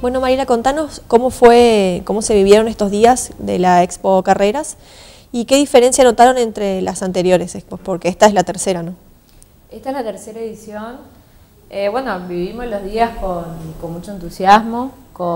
Bueno, Mariela, contanos cómo se vivieron estos días de la Expo Carreras y qué diferencia notaron entre las anteriores expos, porque esta es la tercera, ¿no? Esta es la tercera edición. Bueno, vivimos los días con mucho entusiasmo,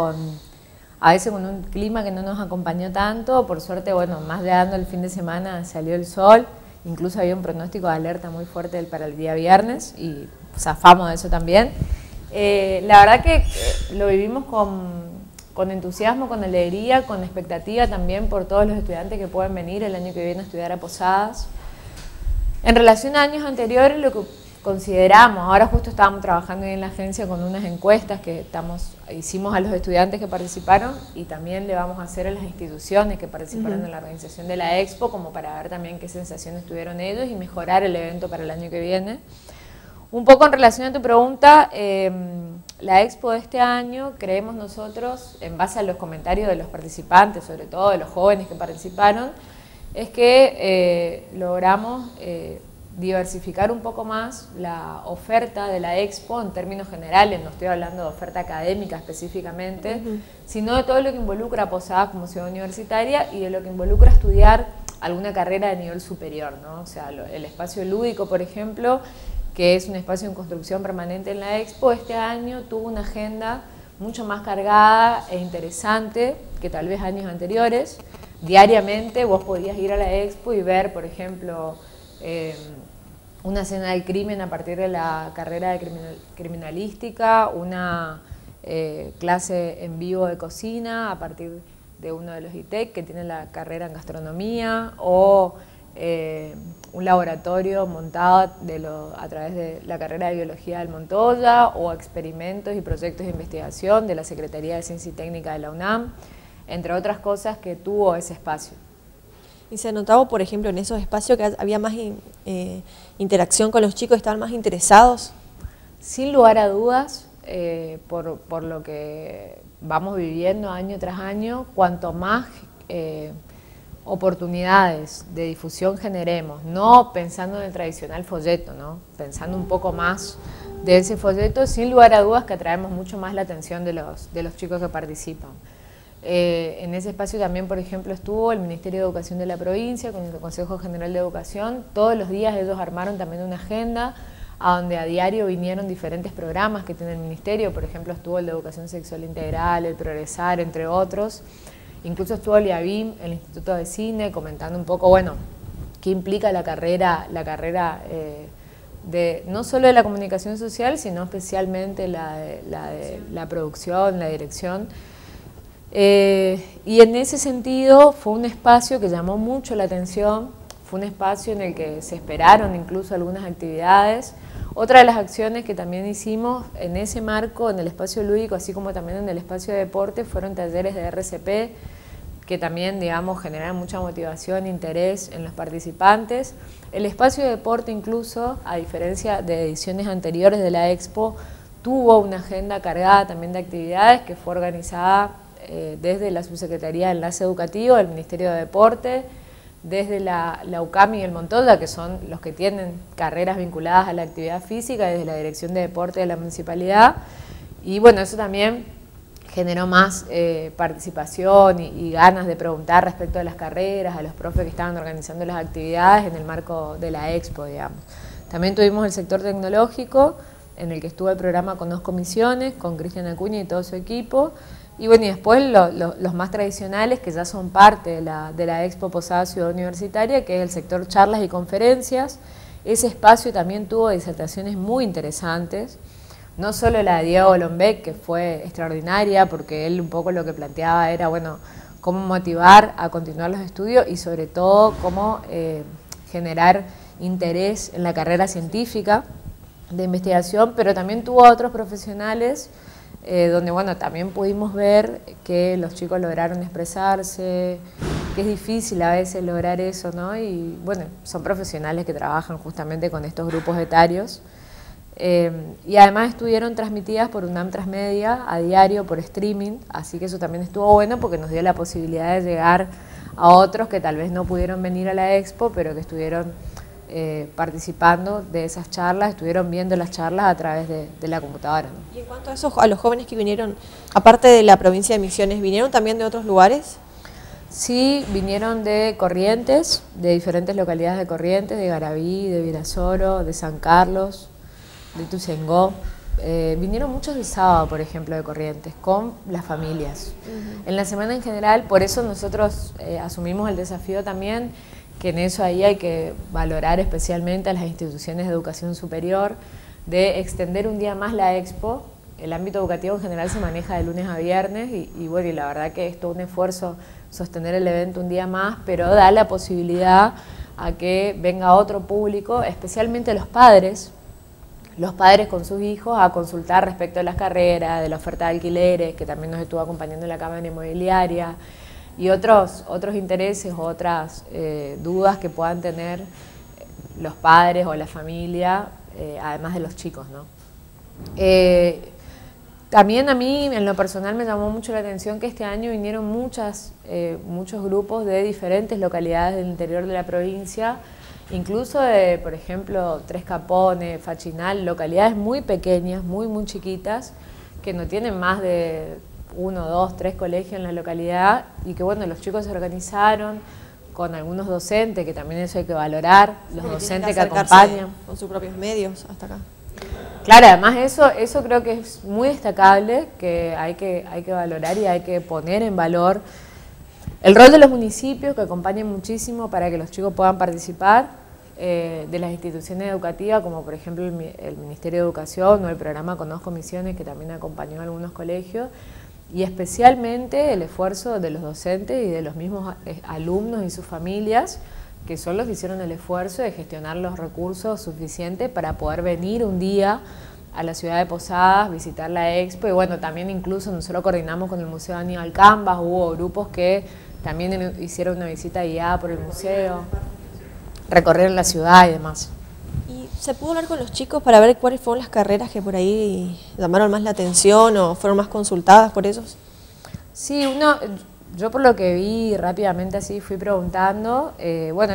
a veces con un clima que no nos acompañó tanto. Por suerte, bueno, más llegando el fin de semana salió el sol, incluso había un pronóstico de alerta muy fuerte para el día viernes y zafamos de eso también. La verdad que lo vivimos con entusiasmo, con alegría, con expectativa también por todos los estudiantes que pueden venir el año que viene a estudiar a Posadas. En relación a años anteriores, lo que consideramos, ahora justo estábamos trabajando en la agencia con unas encuestas que hicimos a los estudiantes que participaron y también le vamos a hacer a las instituciones que participaron en la organización de la Expo, como para ver también qué sensaciones tuvieron ellos y mejorar el evento para el año que viene. Un poco en relación a tu pregunta, la Expo de este año, creemos nosotros, en base a los comentarios de los participantes, sobre todo de los jóvenes que participaron, es que logramos diversificar un poco más la oferta de la Expo en términos generales. No estoy hablando de oferta académica específicamente, sino de todo lo que involucra a Posadas como ciudad universitaria y de lo que involucra estudiar alguna carrera de nivel superior, ¿no? O sea, el espacio lúdico, por ejemplo, que es un espacio en construcción permanente en la Expo, este año tuvo una agenda mucho más cargada e interesante que tal vez años anteriores. Diariamente vos podías ir a la Expo y ver, por ejemplo, una escena del crimen a partir de la carrera de criminalística, una clase en vivo de cocina a partir de uno de los ITEC que tiene la carrera en gastronomía, o un laboratorio montado a través de la carrera de biología del Montoya, o experimentos y proyectos de investigación de la Secretaría de Ciencia y Técnica de la UNAM, entre otras cosas que tuvo ese espacio. Y se notaba, por ejemplo, en esos espacios que había más interacción con los chicos, estaban más interesados. Sin lugar a dudas, por lo que vamos viviendo año tras año, cuanto más oportunidades de difusión generemos, no pensando en el tradicional folleto, ¿no? Pensando un poco más de ese folleto, sin lugar a dudas que atraemos mucho más la atención de los chicos que participan. En ese espacio también, por ejemplo, estuvo el Ministerio de Educación de la provincia con el Consejo General de Educación. Todos los días ellos armaron también una agenda a donde a diario vinieron diferentes programas que tiene el Ministerio. Por ejemplo, estuvo el de Educación Sexual Integral, el Progresar, entre otros. Incluso estuvo el IABIM, el Instituto de Cine, comentando un poco, bueno, qué implica la carrera no solo de la comunicación social, sino especialmente la producción, la dirección. Y en ese sentido fue un espacio que llamó mucho la atención, fue un espacio en el que se esperaron incluso algunas actividades. Otra de las acciones que también hicimos en ese marco, en el espacio lúdico, así como también en el espacio de deporte, fueron talleres de RCP, que también, digamos, generan mucha motivación e interés en los participantes. El espacio de deporte incluso, a diferencia de ediciones anteriores de la Expo, tuvo una agenda cargada también de actividades que fue organizada desde la Subsecretaría de Enlace Educativo del Ministerio de Deporte, desde la UCAM y el Montoya, que son los que tienen carreras vinculadas a la actividad física, desde la Dirección de Deporte de la Municipalidad. Y bueno, eso también generó más participación y ganas de preguntar respecto a las carreras, a los profes que estaban organizando las actividades en el marco de la Expo, digamos. También tuvimos el sector tecnológico, en el que estuvo el programa Conozco Misiones, con Cristian Acuña y todo su equipo. Y bueno, y después los más tradicionales, que ya son parte de la Expo Posada Ciudad Universitaria, que es el sector charlas y conferencias. Ese espacio también tuvo disertaciones muy interesantes, no solo la de Diego Lombeck, que fue extraordinaria, porque él un poco lo que planteaba era, bueno, cómo motivar a continuar los estudios y sobre todo cómo generar interés en la carrera científica de investigación, pero también tuvo a otros profesionales donde bueno, también pudimos ver que los chicos lograron expresarse, que es difícil a veces lograr eso, ¿no? Y bueno, son profesionales que trabajan justamente con estos grupos etarios. Y además estuvieron transmitidas por UNAM Transmedia a diario por streaming, así que eso también estuvo bueno porque nos dio la posibilidad de llegar a otros que tal vez no pudieron venir a la Expo, pero que estuvieron participando de esas charlas, estuvieron viendo las charlas a través de la computadora, ¿no? Y en cuanto a esos, a los jóvenes que vinieron, aparte de la provincia de Misiones, ¿vinieron también de otros lugares? Sí, vinieron de Corrientes, de diferentes localidades de Corrientes, de Garaví, de Virasoro, de San Carlos, de Ituzaingó. Vinieron muchos el sábado, por ejemplo, de Corrientes, con las familias. En la semana en general, por eso nosotros asumimos el desafío también, que en eso ahí hay que valorar especialmente a las instituciones de educación superior, de extender un día más la expo. El ámbito educativo en general se maneja de lunes a viernes y bueno, y la verdad que es todo un esfuerzo sostener el evento un día más, pero da la posibilidad a que venga otro público, especialmente los padres con sus hijos, a consultar respecto de las carreras, de la oferta de alquileres, que también nos estuvo acompañando en la Cámara Inmobiliaria, y otros intereses o otras dudas que puedan tener los padres o la familia, además de los chicos, ¿no? También a mí, en lo personal, me llamó mucho la atención que este año vinieron muchos grupos de diferentes localidades del interior de la provincia, incluso de, por ejemplo, Tres Capones, Fachinal, localidades muy pequeñas, muy chiquitas, que no tienen más de 1, 2, 3 colegios en la localidad, y que bueno, los chicos se organizaron con algunos docentes, que también eso hay que valorar, los docentes que acompañan. Con sus propios medios hasta acá. Claro, además eso creo que es muy destacable, que hay que valorar y hay que poner en valor el rol de los municipios, que acompañan muchísimo para que los chicos puedan participar, de las instituciones educativas, como por ejemplo el Ministerio de Educación o el programa Conozco Misiones, que también acompañó a algunos colegios, y especialmente el esfuerzo de los docentes y de los mismos alumnos y sus familias, que son los que hicieron el esfuerzo de gestionar los recursos suficientes para poder venir un día a la ciudad de Posadas, visitar la expo, y bueno, también incluso nosotros coordinamos con el Museo Aníbal Cambas, hubo grupos que también hicieron una visita guiada por el museo, recorrieron la ciudad y demás. ¿Y se pudo hablar con los chicos para ver cuáles fueron las carreras que por ahí llamaron más la atención o fueron más consultadas por ellos? Sí, yo por lo que vi rápidamente así fui preguntando, bueno,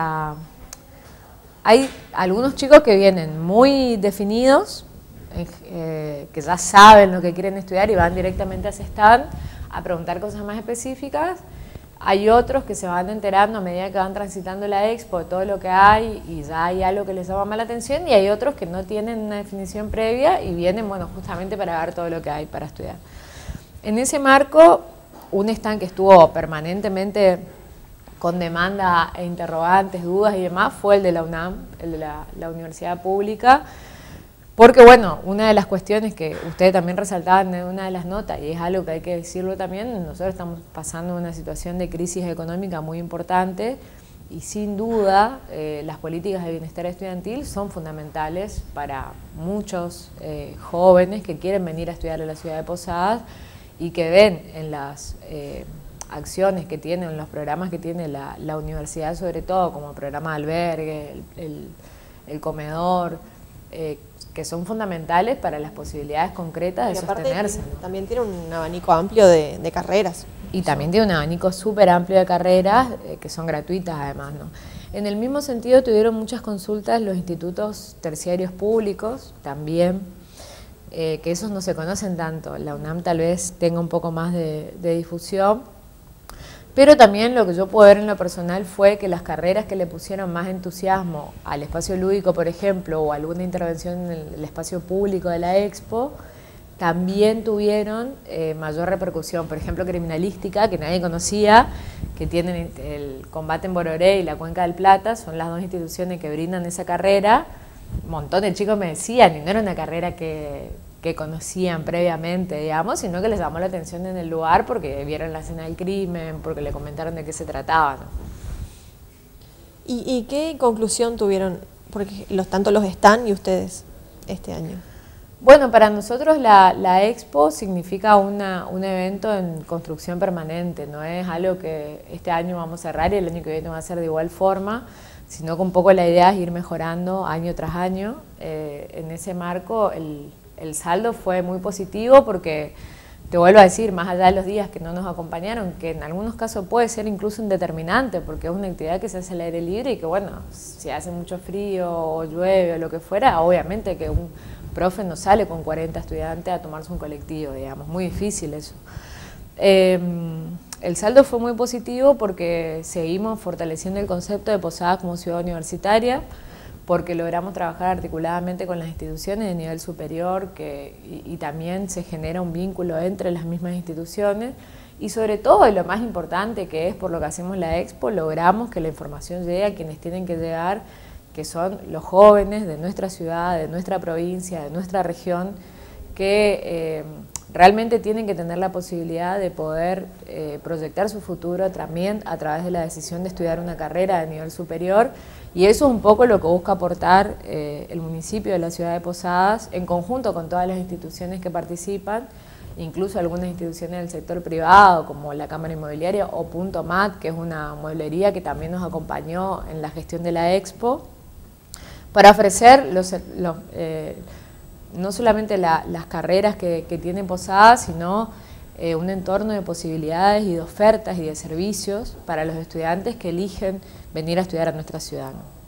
hay algunos chicos que vienen muy definidos, que ya saben lo que quieren estudiar y van directamente a ese stand a preguntar cosas más específicas. Hay otros que se van enterando a medida que van transitando la expo de todo lo que hay y ya hay algo que les llama más la atención, y hay otros que no tienen una definición previa y vienen, bueno, justamente para ver todo lo que hay para estudiar. En ese marco, un stand que estuvo permanentemente con demanda e interrogantes, dudas y demás, fue el de la UNAM, el de la Universidad Pública, porque bueno, una de las cuestiones que ustedes también resaltaban en una de las notas, y es algo que hay que decirlo también, nosotros estamos pasando una situación de crisis económica muy importante, y sin duda las políticas de bienestar estudiantil son fundamentales para muchos jóvenes que quieren venir a estudiar en la ciudad de Posadas, y que ven en las acciones que tienen, en los programas que tiene la universidad, sobre todo como programa de albergue, el comedor, que son fundamentales para las posibilidades concretas de sostenerse, ¿no? También tiene un abanico amplio de carreras. Y también tiene un abanico súper amplio de carreras que son gratuitas además, ¿no? En el mismo sentido tuvieron muchas consultas los institutos terciarios públicos también, que esos no se conocen tanto. La UNAM tal vez tenga un poco más de difusión, pero también lo que yo puedo ver en lo personal fue que las carreras que le pusieron más entusiasmo al espacio lúdico, por ejemplo, o alguna intervención en el espacio público de la expo, también tuvieron mayor repercusión. Por ejemplo, criminalística, que nadie conocía, que tienen el Combate en Bororé y la Cuenca del Plata, son las dos instituciones que brindan esa carrera. Un montón de chicos me decían, y no era una carrera que conocían previamente, digamos, sino que les llamó la atención en el lugar porque vieron la escena del crimen, porque le comentaron de qué se trataba, ¿no? ¿Y qué conclusión tuvieron, porque tanto los stand y ustedes este año? Bueno, para nosotros la expo significa un evento en construcción permanente, no es algo que este año vamos a cerrar y el año que viene va a ser de igual forma, sino que un poco la idea es ir mejorando año tras año. En ese marco el saldo fue muy positivo porque te vuelvo a decir, más allá de los días que no nos acompañaron, que en algunos casos puede ser incluso un determinante, porque es una actividad que se hace al aire libre y que, bueno, si hace mucho frío o llueve o lo que fuera, obviamente que un profe no sale con 40 estudiantes a tomarse un colectivo, digamos, muy difícil eso. El saldo fue muy positivo porque seguimos fortaleciendo el concepto de Posadas como ciudad universitaria, porque logramos trabajar articuladamente con las instituciones de nivel superior y también se genera un vínculo entre las mismas instituciones y sobre todo, y lo más importante que es por lo que hacemos la Expo, logramos que la información llegue a quienes tienen que llegar, que son los jóvenes de nuestra ciudad, de nuestra provincia, de nuestra región, que realmente tienen que tener la posibilidad de poder proyectar su futuro también a través de la decisión de estudiar una carrera de nivel superior, y eso es un poco lo que busca aportar el municipio de la ciudad de Posadas, en conjunto con todas las instituciones que participan, incluso algunas instituciones del sector privado, como la Cámara Inmobiliaria o Punto Mat, que es una mueblería que también nos acompañó en la gestión de la Expo, para ofrecer no solamente las carreras que tiene Posadas, sino un entorno de posibilidades y de ofertas y de servicios para los estudiantes que eligen venir a estudiar a nuestra ciudad, ¿no?